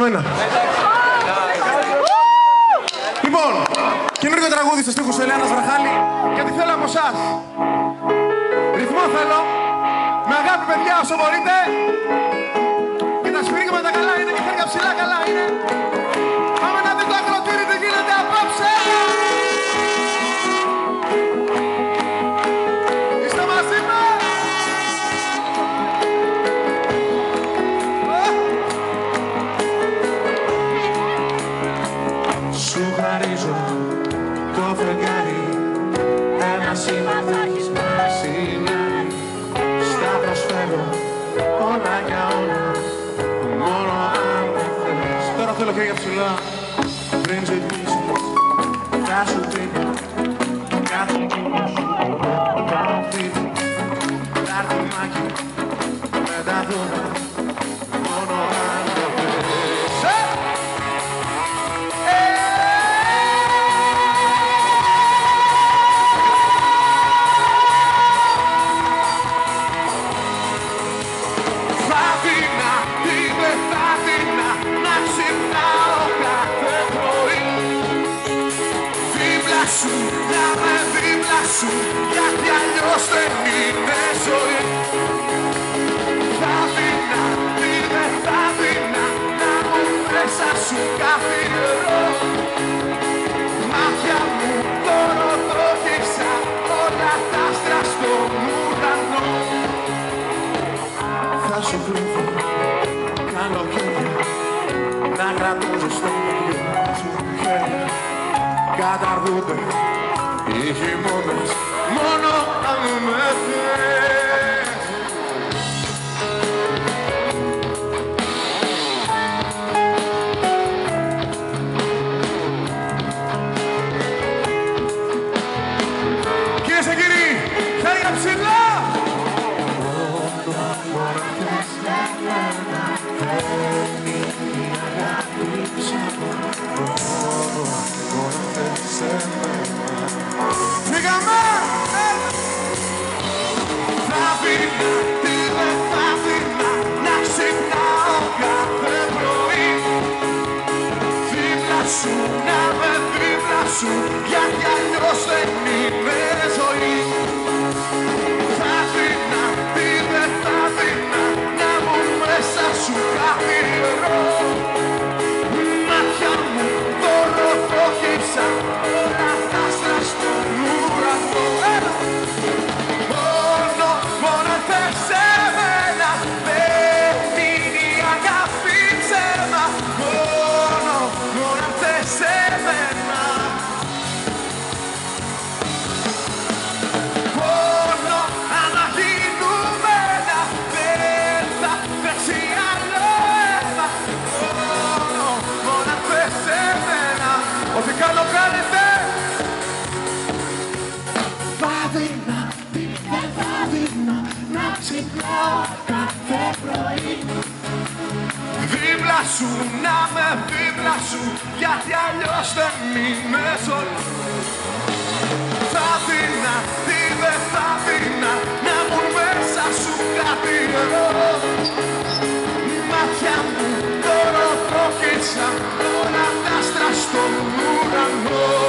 Λοιπόν, καινούργιο τραγούδι στους στίχους Ελένας Βραχάλη, γιατί θέλω από εσάς. Ρυθμό θέλω, με αγάπη παιδιά όσο μπορείτε, και τα σφυρίγματα τα καλά είναι και χέρια ψηλά καλά είναι. Πάμε να δει το ακροτήρι τι γίνεται απόψε. Είστε μαζί μας. Σου χαρίζω το φεγγάρι, ένα σήμα θα έχεις μασινάρι. Στα προσφέρω όλα για όλα, μόνο αν με θες. Τώρα θέλω χέρια ψηλά. Πριν ζητήσεις, θα σου δίνω κάθε κύμα σου. Κάνω φίλο, θα έρθει μάχη με τα δώρα, μόνο αν με θες. Να με δίπλα σου, γιατί αλλιώς δεν είναι ζωή. Θα δεινά, τι δεν θα δεινά, να μου μέσα σου καθιερώ. Μάτια μου τώρα το χύψα, όλα τα άστρα στον ουρανό. Θα σου κρύβω καλοκαίρια, να κρατούζω στο μυαλό σου χέρια. Καταργούνται οι χειμώνες, μόνο αν με θες. Κυρίες και κύριοι, χέρια ψηλά! Μόνο θες εμένα, δεν είναι η αγάπη ψάχνω. Μόνο θες εμένα. Φύγαμε! Θα δεινά, τι δεν θα δεινά, να ξυπνάω κάθε πρωί. Δίπλα σου, να με δίπλα σου, γιατί αλλιώς δεν είναι ζωή. Θα δεινά, τι δεν θα δεινά, να μου μέσα σου καθιερώ. Μάτια μου τώρα το χύψα, όλα τα άστρα στον ουρανό. Μόνο θες εμένα, δεν είναι η αγάπη ψέμα. Μόνο θες εμένα. Μόνο άμα γίνουμε ένα, δεν θα τρέξει άλλο αίμα. Μόνο θες εμένα. Ό,τι κάνω κάνετε! Θα δεινά, τι δεν θα δεινά, να ξυπνάω κάθε πρωί. Δίπλα σου, να με δίπλα σου, γιατί αλλιώς δεν είναι ζωή. Θα δεινά, τι δεν θα δεινά, να μου μέσα σου καθιερώ. Μάτια μου τώρα το χύψα, όλα τα άστρα στον ουρανό.